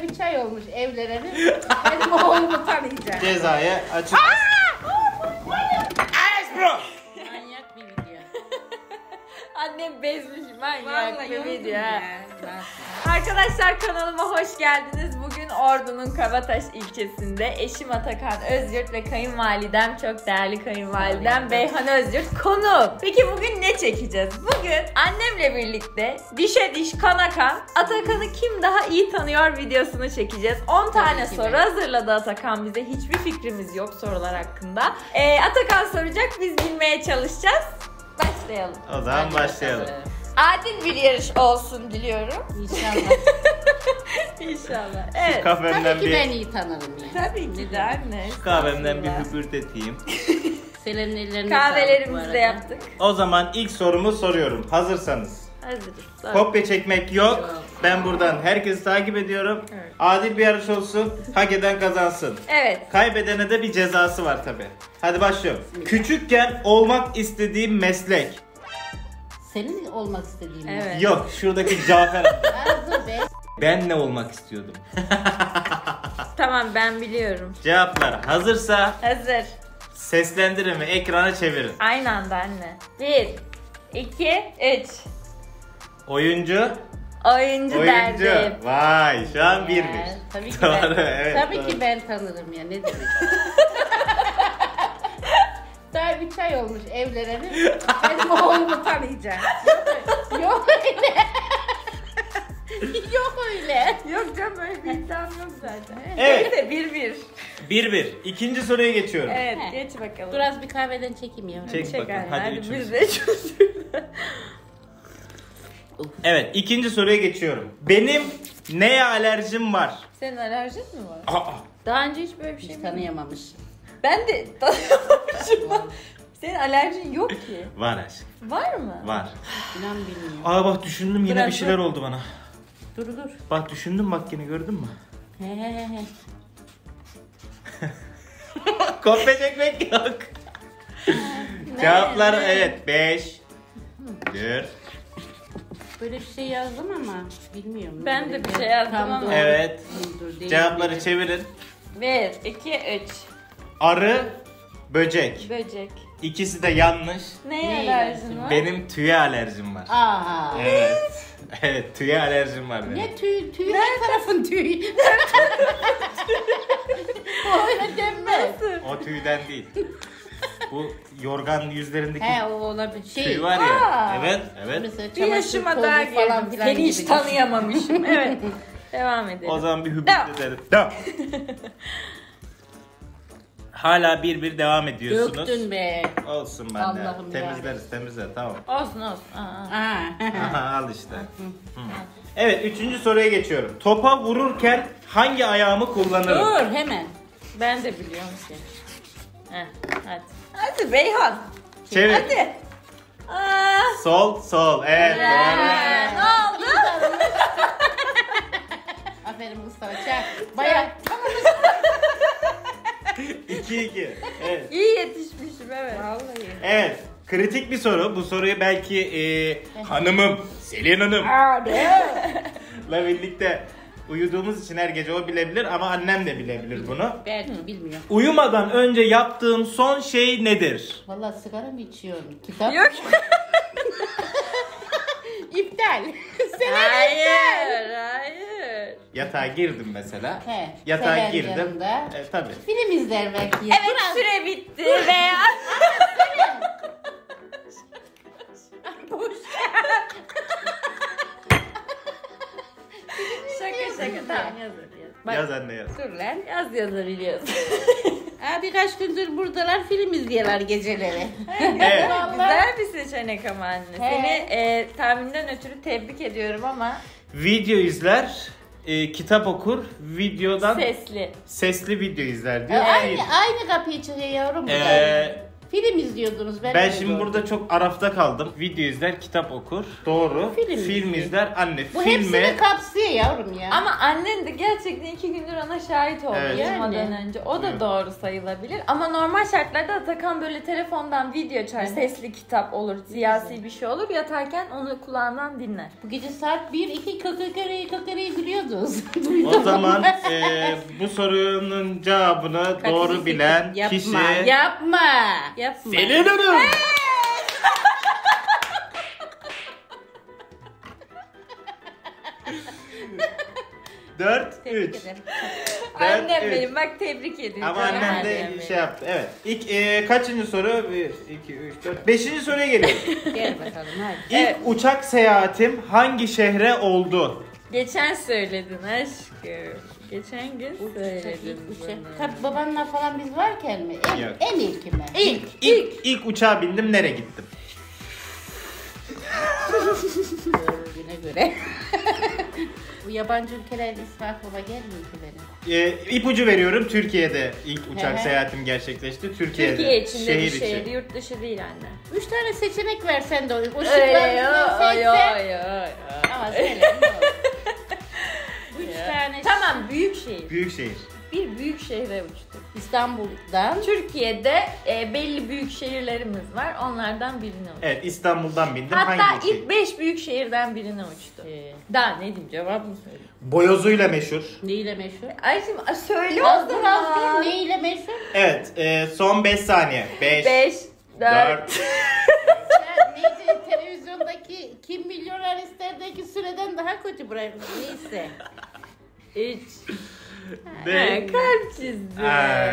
Daha bir çay olmuş evlerini. Benim oğlumu tanıyacak. Cezaya açık. Manyak bir video. Annem bezmiş manyak Vallahi bir yoruldum video. ya. Arkadaşlar kanalıma hoş geldiniz. Bugün Ordu'nun Kabataş ilçesinde eşim Atakan Özyurt ve kayınvalidem, çok değerli kayınvalidem Beyhan Özyurt konu. Peki bugün ne çekeceğiz? Bugün annemle birlikte dişe diş kana kan Atakan'ı kim daha iyi tanıyor videosunu çekeceğiz. 10 tane ki soru de. hazırladı Atakan bize. Hiçbir fikrimiz yok sorular hakkında. Atakan soracak, biz bilmeye çalışacağız. Başlayalım. O zaman başlayalım. Adil bir yarış olsun diliyorum. İnşallah. İnşallah. Şu Evet. kahvemden Tabii ki ben bir iyi tanırım ya. Tabii ki de anne. kahvemden bir Estağfurullah. hüpürteteyim. Selen'in ellerine sağlık bu Kahvelerimizi arada. de yaptık. O zaman ilk sorumu soruyorum. Hazırsanız. Hazırız. Sor. Kopya çekmek yok. Yok. Ben buradan herkesi takip ediyorum. Evet. Adil bir yarış olsun. Hak eden kazansın. Evet. Kaybedene de bir cezası var tabi. Hadi başlıyorum. Küçükken olmak istediğim meslek. Senin olmak istediğin mi? Evet. Yok, şuradaki Cafer. Azı be. Ben ne olmak istiyordum? Tamam, ben biliyorum. Cevaplar hazırsa Hazır. seslendirin ve ekrana çevirin. Aynı anda anne. 1, 2, 3. Oyuncu. Oyuncu derdim. Vay, şu an 1-1. Tabii ki Doğru, ben. evet, Tabii doğru. ki ben tanırım ya, ne demek. Daha bir çay olmuş evlerini. Benim oğlumu tanıyacak. Yok öyle. Yok öyle. Yok canım, öyle bir iddiam yok zaten. Evet. Neyse, 1-1. 1-1. İkinci soruya geçiyorum. Evet, He. geç bakalım. Dur az bir kahveden çekeyim ya. Çek bakalım. anne, Hadi hadi üçüncü. biz de çözüyoruz. Evet, ikinci soruya geçiyorum. Benim neye alerjim var? Senin alerjin mi var? Aa, Daha önce hiç böyle bir şey Hiç mi? tanıyamamış. Ben de tanıyamamışım. Senin alerjin yok ki. var aşkım. Var mı? Var. İnan bilmiyorum. Aa bak, düşündüm yine Biraz bir şeyler da- oldu bana. Dur. Bak düşündüm, bak yine gördün mü? He. Kopya çekmek yok. Cevaplar ne? evet. 5 4 Böyle bir şey yazdım ama bilmiyorum. Ben de Böyle bir şey yazdım tam ama. doğru Evet. mudur, değil Cevapları midir? çevirin. 1, 2, 3. Arı, böcek. Böcek. İkisi de yanlış. Neye Neye alerjin alerjin var? Benim tüye alerjim var. Aha. Evet. Evet, tüye alerjim var benim. Ne tüy? Her tarafın tüy. O öyle denmez. O tüyden değil. Bu yorgan yüzlerindeki He, o olabilir. tüy var ya. Aa. Evet, evet. Mesela Bir çamaşır yaşıma tozu daha falan girdim. filan Seni hiç gibi tanıyamamışım. Evet. Devam edelim. O zaman bir Devam. hübüt edelim. Devam. Hala 1-1 devam ediyorsunuz. Döktün be. Olsun ben de. Allah'ım Temizleriz, Tamam. Olsun olsun. Aa. Aa. Aha, al işte. Hı. Evet, üçüncü soruya geçiyorum. Topa vururken hangi ayağımı kullanırım? Dur hemen. Ben de biliyorum ki. Heh, hadi. Hadi Beyhan. Çevir. Hadi. Aa. Sol. Evet, doğru. Ne oldu? Aferin Mustafa çak. Bayağı. 2-2. Evet. İyi yetişmişim, evet. Vallahi. Evet. Kritik bir soru. Bu soruyu belki hanımım Selin Hanım la birlikte uyuduğumuz için her gece o bilebilir ama annem de bilebilir bunu. Belki bilmiyorum. Uyumadan önce yaptığım son şey nedir? Vallahi sigara mı içiyorsun? Kitap. Yok. İptal. Hayır. Yatağa girdim mesela. He. Yatağa Selen girdim. yanında. Tabii. Film izler belki. Evet, süre bitti ve... Boş. Şaka tamam, yaz hadi yaz. Bak, Yaz anne yaz. Dur lan. yaz yazabiliyorsun. Birkaç gündür buradalar, film izliyorlar geceleri. Evet. Güzel bir seçenek ama anne. He. Seni tahminden ötürü tebrik ediyorum ama Video izler, kitap okur, videodan sesli. sesli video izler diyor. Aynı kapıya çıkıyor yavrum bu da. Film izliyordunuz. Ben öyle şimdi gördüm. burada çok arafta kaldım. Video izler, kitap okur. Doğru. Film izler, anne. Bu Filme... hepsini kapsıyor yavrum ya. Ama annen de gerçekten 2 gündür ona şahit oldu Evet. uyumadan Yani. önce. O da Evet. doğru sayılabilir. Ama normal şartlarda Atakan böyle telefondan video açar. Sesli kitap olur, siyasi bir şey olur. Yatarken onu kulağından dinler. Bu gece saat 1-2 kakakari gülüyordunuz. O zaman bu sorunun cevabını doğru bilen Yapma, kişi... yapma. Selin Hanım. 4-3. Tebrik ederim. Annem üç. benim bak tebrik ediyorum. Ama annem Annem de benim. şey yaptı. Evet. İlk kaçıncı soru? 1, 2, 3, 4. 5. soruya geliyorum. Gel bakalım hadi. İlk Evet. uçak seyahatim hangi şehre oldu? Geçen söyledin aşkım. Geçen gün söyledin bunu. Tabii babanla falan biz varken mi? Yok. En ilki mi? İlk uçağa bindim, nereye gittim? Güne göre. Bu yabancı ülkelerin ismi aklıma gelmiyor ki benim. İpucu veriyorum. Türkiye'de ilk uçak He. seyahatim gerçekleşti. Türkiye'de. Türkiye içinde şehir bir şehir, içi. yurt dışı değil anne. 3 tane seçenek versen de o Öyle şıkları yo seçsen. yo. Ama söyle. 3 tane. Tamam büyük şehir. Büyük şehir. Bir büyük şehre uçtuk. İstanbul'dan. Türkiye'de belli büyük şehirlerimiz var. Onlardan birine uçtuk. Evet, İstanbul'dan bindim. Hatta hangi ilk 5 büyük şehirden birine uçtu. Daha ne diyeyim cevabını söyle. Boyozuyla meşhur. Neyle meşhur? Ay şimdi söyle o Azdır zaman. azdır neyle meşhur? Evet, son 5 saniye. 5, 5, 4. 4, Ya neydi televizyondaki Kim Milyoner İster'deki süreden daha kötü buraya. Neyse. 3. 5. Kalp çizdi.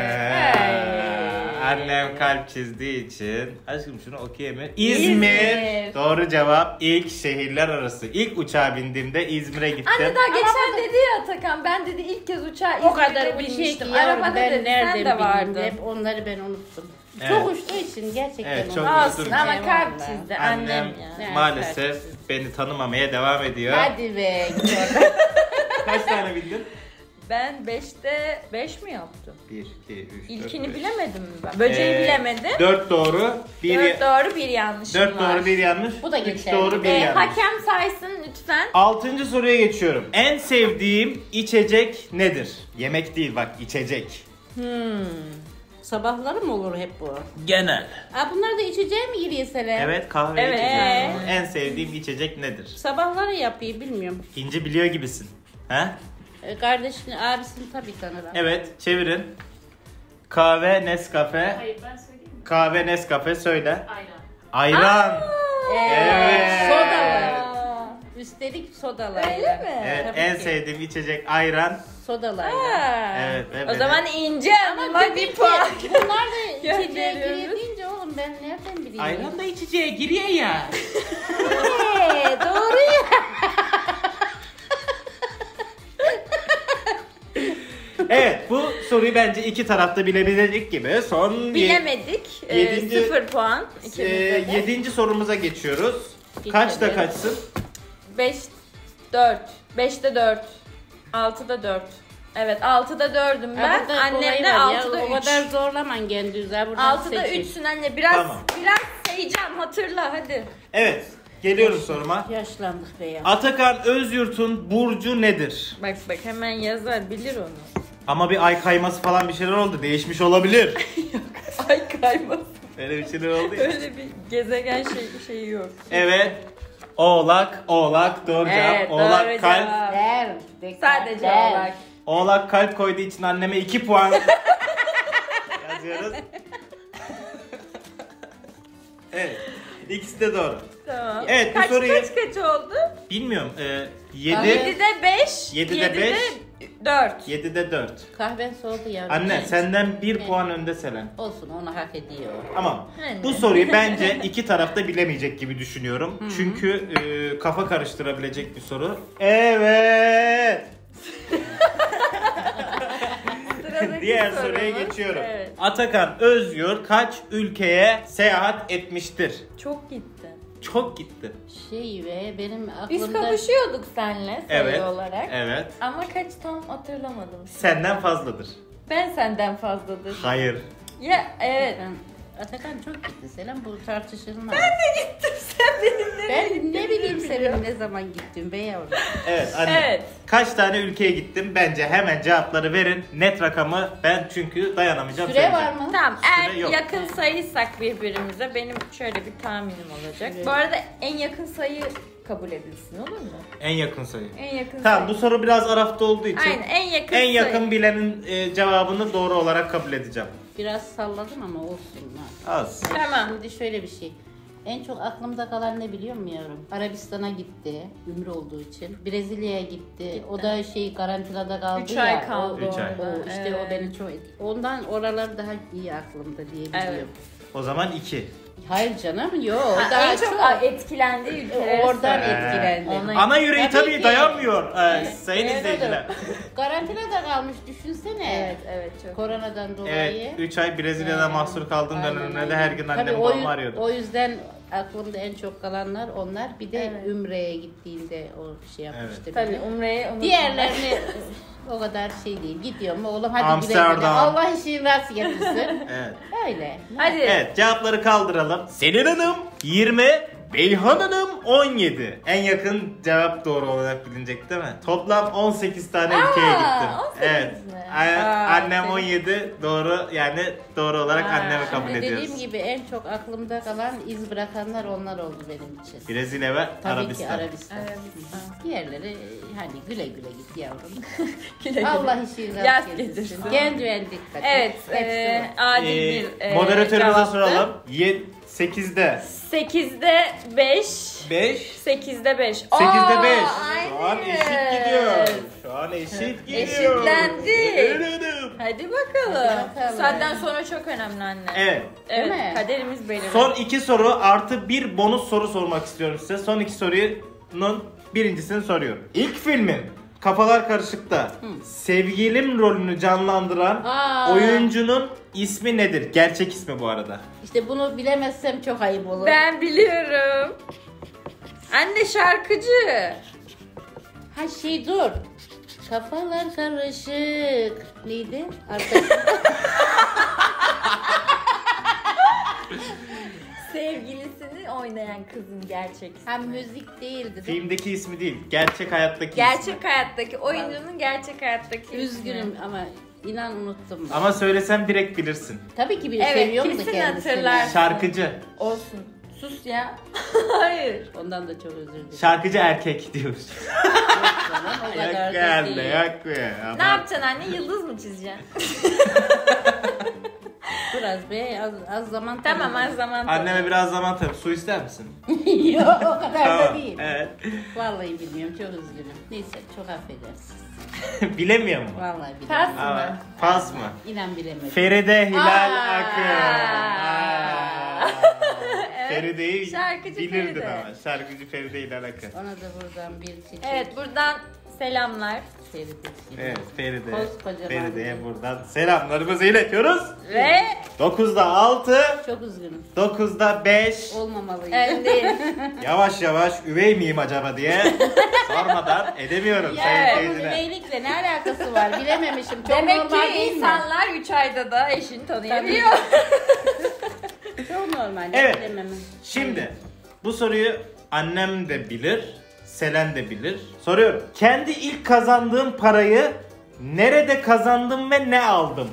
Annem kalp çizdiği için. Aşkım şunu okuyayım. İzmir. İzmir. Doğru cevap. İlk şehirler arası. İlk uçağa bindiğimde İzmir'e gittim. Anne daha geçen dedi ya Atakan, ben dedi ilk kez uçağa O kadar İzmir'de bir şey ki binmiştim. yavrum Arabada ben dedi nereden sen de bileyim vardın. hep onları ben unuttum. Evet. Çok uçtuğu için gerçekten Evet, çok unuttum. Olsun uçtum. ama Eyvallah. kalp çizdi annem ya. Evet, maalesef kalp beni tanımamaya devam ediyor. Hadi be. git oradan. Kaç tane bildin? Ben 5'te 5 mi yaptım? 1, 2, 3, 4, İlkini bilemedim mi ben? Böceği bilemedim. 4 doğru. 4 doğru bir yanlışım 4 var. doğru, 1 yanlış. Bu da 3 geçerli. doğru, 1 yanlış. Hakem saysın lütfen. 6. soruya geçiyorum. En sevdiğim içecek nedir? Yemek değil bak, içecek. Sabahları mı olur hep bu? Genel. Aa, bunlar da içeceğe mi giriyor Selen? Evet, kahve Evet. içeceğim. En sevdiğim içecek nedir? Sabahları yapıyor bilmiyorum. İnci biliyor gibisin. He? Kardeşini, abisini tabii tanırım. Evet, çevirin. Kahve, Nescafe. Hayır ben söyleyeyim mi? Kahve, Nescafe söyle. Aynen. Ayran. Evet. Sodalar. Üstelik sodalarla. Öyle mi? Evet, Tabii en ki. sevdiğim içecek ayran. Sodalarla. Ha. Evet, evet. O zaman İnce Hanım'a Tabii bir ki. puan. Bunlar da içeceğe Gönderiyoruz. giriyor deyince oğlum ben nereden bileyim? Ayran da içeceğe giriyor ya. Doğru ya. Evet, bu soruyu bence iki tarafta bilebilecek gibi. Son Bilemedik. Yedinci- 0 puan. İkimizde de. 7. sorumuza geçiyoruz. Geçelim. Kaçta kaçsın? 5, 4. 5'te 4. 6'da 4. Evet 6'da 4'üm ben. Burada Annem kolay de var ya, 6'da O 3. kadar zorlaman kendinizi. Buradan 6'da seçin. 3'sün anne. Biraz Tamam. sayacağım hatırla hadi. Evet, geliyorum soruma. Yaşlandık be ya. Atakan Özyurt'un burcu nedir? Bak hemen yazar bilir onu. Ama bir ay kayması falan bir şeyler oldu. Değişmiş olabilir. Ay kaymasın. Öyle bir şeyler oldu ya. Öyle bir gezegen şeyi yok. Evet. Oğlak doğru cevap. Evet, Oğlak doğru kalp. cevap. Der. Sadece der. olarak. Oğlak kalp koyduğu için anneme 2 puan yazıyoruz. Evet. İkisi de doğru. Tamam. Evet, bu kaç soruyu- kaç oldu? Bilmiyorum. 7 7'de 5. 7'de 5. 4. 7'de 4. Kahven soğudu ya. Anne senden 1 puan önde Selen. Olsun onu hak ediyor. Tamam. Anne. Bu soruyu bence iki tarafta bilemeyecek gibi düşünüyorum. Çünkü kafa karıştırabilecek bir soru. Evet. Sıradaki Diğer sorumuz. soruya geçiyorum. Evet. Atakan Özyurt kaç ülkeye seyahat etmiştir? Çok gitti. Çok gitti. Şey ve benim Biz aklımda... kapışıyorduk seninle sayı Evet. olarak. Evet. Ama kaç tam hatırlamadım. Senden fazladır. Ben senden fazladır. Hayır. Ya evet. Atakan çok gitti Selam, bu tartışılmaz. Ben de gittim, sen benimle. Ben ne bileyim senin ne zaman gittin be yavrum. Evet anne. Evet. Kaç tane ülkeye gittim? Bence hemen cevapları verin. Net rakamı ben çünkü dayanamayacağım. Süre söyleyeceğim. var mı? Tamam, eğer Süre yok. yakın sayıysak birbirimize benim şöyle bir tahminim olacak. Evet. Bu arada en yakın sayı kabul edilsin, olur mu? En yakın sayı. En yakın Tamam sayı. bu soru biraz Araf'ta olduğu için Aynen, en yakın en sayı. yakın bilenin cevabını doğru olarak kabul edeceğim. Biraz salladım ama olsun. Az. Tamam. Şimdi şöyle bir şey. En çok aklımda kalan ne biliyor musun yavrum? Arabistan'a gitti, ümre olduğu için. Brezilya'ya gitti. O da karantinada kaldı 3 ya. ay kaldı Üç ay. orada. O işte o beni çok... Ondan oralar daha iyi aklımda diye biliyorum. Evet. O zaman 2. Hayır canım yok. Ha, Daha en çok etkilendiği ülkeler. oradan Ee, etkilendim. ona- Ana yüreği Tabii tabii ki. dayanmıyor sayın Evet, izleyiciler. Karantinada kalmış düşünsene. Evet, evet çok. Koronadan dolayı. Evet 3 ay Brezilya'da mahsur kaldığım Aynen, döneminde de aynen. her gün Tabii annem o babamı yüz- arıyordu. O yüzden aklımda en çok kalanlar onlar. Bir de Evet. Ümre'ye gittiğinde o şey yapmıştı. Tabii beni. Umre'ye unutma. Diğerlerini o kadar şey değil. Gidiyorum oğlum hadi Amsterdam. güle güle. Allah işini rast getirsin. Evet. Öyle. Hadi. Evet cevapları kaldıralım. Selin Hanım 20, Beyhan Hanım 17. En yakın cevap doğru olarak bilinecek değil mi? Toplam 18 tane ülkeye gittim. 18 Evet. mi? Annem senin- 17 doğru yani doğru olarak annemi kabul Şimdi dediğim ediyoruz. gibi en çok aklımda kalan iz bırakanlar onlar oldu benim için. Brezilya ve Tabii Arabistan. ki Arabistan. Arabistan. Diğerleri hani güle güle git yavrum. Güle güle. Allah işini Yaz rast getirsin. getirsin. Kendine dikkat et. Evet, Hepsi bu. adil bir Moderatörümüze cevaptı. soralım. 8'de 8'de 5. 5. 8'de 5. 8'de 5. Aynen. Şu an eşit gidiyor. Şu an eşit gidiyor. Eşitlendi. Evet. Hadi bakalım. Hadi bakalım. Saatten sonra çok önemli anne. Evet. Evet, Değil mi? kaderimiz belirli. Son 2 soru artı bir bonus soru sormak istiyorum size. Son 2 sorunun birincisini soruyorum. İlk filmin Kafalar Karışık'ta sevgilim rolünü canlandıran Aa. oyuncunun ismi nedir? Gerçek ismi bu arada. İşte bunu bilemezsem çok ayıp olur. Ben biliyorum. Anne şarkıcı. Ha dur. Kafalar karışık. Neydi? Arkadaşlar. Sevgilisini oynayan kızın gerçek ismi. Ha müzik değildi. değil mi? Filmdeki ismi değil, gerçek hayattaki ismi. Gerçek hayattaki oyuncunun gerçek hayattaki ismi. Üzgünüm ama inan unuttum. Ama söylesem direkt bilirsin. Tabii ki bir Evet, seviyorum da kesin kendisini. hatırlar. Şarkıcı. Olsun. Sus ya. Hayır. Ondan da çok özür dilerim. Şarkıcı erkek diyoruz. O kadar Yok da geldi, değil. yok be. Ne Ama yapacaksın anne? Yıldız mı çizeceksin? Biraz be az zaman Tamam, tanıdım. az zaman. anneme biraz zaman tabii. Su ister misin? Yok o kadar da Tamam, değil. evet. Vallahi bilmiyorum çok üzgünüm. Neyse çok affedersiniz. Bilemiyor mu? Vallahi Pas bilmiyorum. mı? Ama pas mı? İnan bilemedim. Feride Hilal Aa. Akın. Aa. Feride'yi Şarkıcı bilirdin Feride. ama. Şarkıcı Feride Hilal Akın. Ona da buradan bir çiçek. Evet, buradan selamlar. Ferideciğim. Evet Feride. Koskocaman. Feride'ye buradan selamlarımızı iletiyoruz. Ve 9'da 6, Çok üzgünüm. 9'da 5. Olmamalıyım. değil. Yavaş yavaş üvey miyim acaba diye sormadan edemiyorum Ya sayın bunun seyirciler. üveylikle ne alakası var bilememişim. Çok Demek normal ki değil mi? insanlar 3 ayda da eşini tanıyabiliyor. Çok normal. Evet. Bilememem. Şimdi bu soruyu annem de bilir, Selen de bilir. Soruyorum. Kendi ilk kazandığım parayı nerede kazandım ve ne aldım?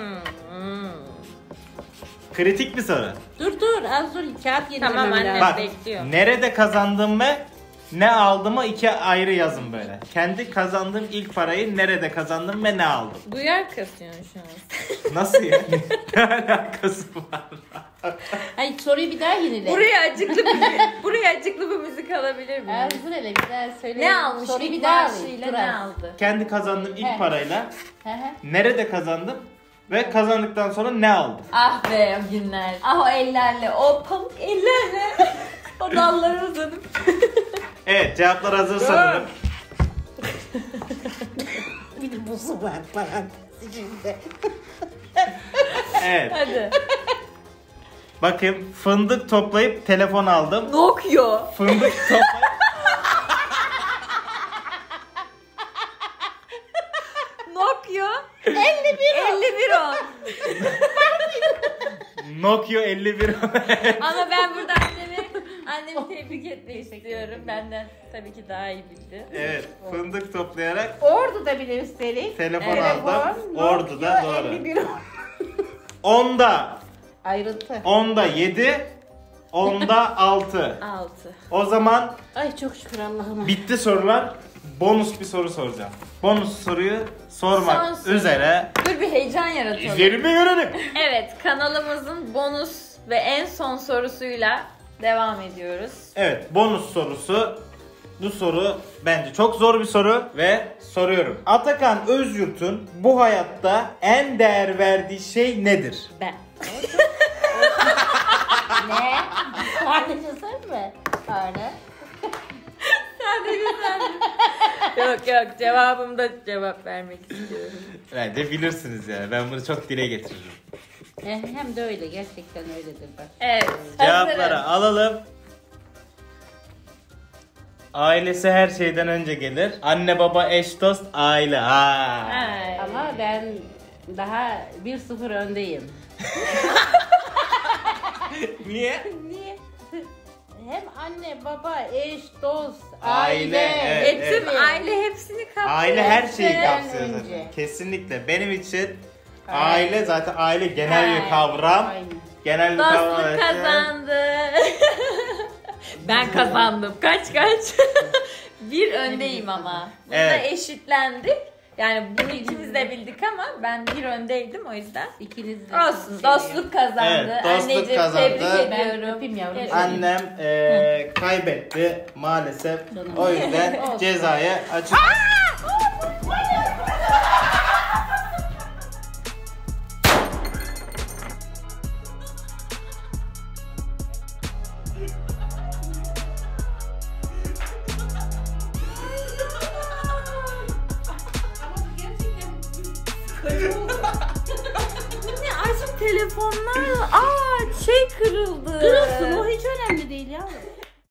Kritik bir soru. Dur az dur kağıt yenilemem Tamam anne. lazım. Bak, bekliyor. nerede kazandım ve ne aldımı iki ayrı yazın böyle. Kendi kazandığım ilk parayı nerede kazandım ve ne aldım? Duyar kasıyorsun şu an. Nasıl yani? Ne alakası var? Hayır soruyu bir daha yenile. Buraya acıklı bir müzik alabilir miyim? Az dur hele bir daha söyle. Ne almış? Soruyu İlk bir daha alayım. maaşıyla Dur ne az. aldı? Kendi kazandığım ilk He. parayla Hı hı. nerede kazandım ve kazandıktan sonra ne aldım? Ah be o günler. Ah o ellerle, o pamuk ellerle. O dalları uzanıp. Evet cevaplar hazır sanırım. Bir de buzu var falan. içinde. Evet. Hadi. Bakayım fındık toplayıp telefon aldım. Nokia. Fındık toplayıp Nokia. 51 10. Nokia 51. Ama ben burada annemi tebrik etmek istiyorum. Benden tabii ki daha iyi bildi. Evet, fındık toplayarak Ordu'da bile üstelik. telefon Evet. aldım. Ordu'da Nokia doğru. 51. 10'da Ayrıntı. 7, 10'da 6. 6. O zaman Ay çok şükür Allah'ıma. bitti sorular. Bonus bir soru soracağım. Bonus soruyu sormak Son soru. üzere Dur bir heyecan yaratalım. izleyelim mi görelim? Evet, kanalımızın bonus ve en son sorusuyla devam ediyoruz. Evet, bonus sorusu. Bu soru bence çok zor bir soru ve soruyorum. Atakan Özyurt'un bu hayatta en değer verdiği şey nedir? Ben. Ne? Sadece sen mi? Öyle. Yok cevabımda cevap vermek istiyorum. Bence bilirsiniz ya. Ben bunu çok dile getiririm. Hem de öyle. Gerçekten öyledir bak. Evet. Cevapları hazırım. alalım. Ailesi her şeyden önce gelir. Anne baba eş dost aile. Ha. Ay. Ama ben daha 1-0 öndeyim. Niye? Niye? Hem anne, baba, eş, dost, Aile, aile. evet, Tüm evet. aile hepsini kapsıyor. Aile her şeyi Hepsinden kapsıyor zaten. önce. Kesinlikle. Benim için Aynen. aile zaten aile genel bir Aynen. kavram. Aynen. Genel bir kavram. Dostluk evet. kazandı. Ben kazandım. Kaç? Bir öndeyim ama. Bunda Evet. eşitlendik. Yani bunu ikimiz de bildik ama ben bir öndeydim o yüzden. İkiniz de Olsun. çok Dostluk kazandı. Evet, dostluk Anneciğim kazandı. tebrik Ben ediyorum. öpeyim yavrum. Evet. Annem kaybetti maalesef. Canım. O yüzden Olsun. cezayı açık. Ne aşk telefonlar? Aa şey kırıldı. Kırılsın, o hiç önemli değil yavrum.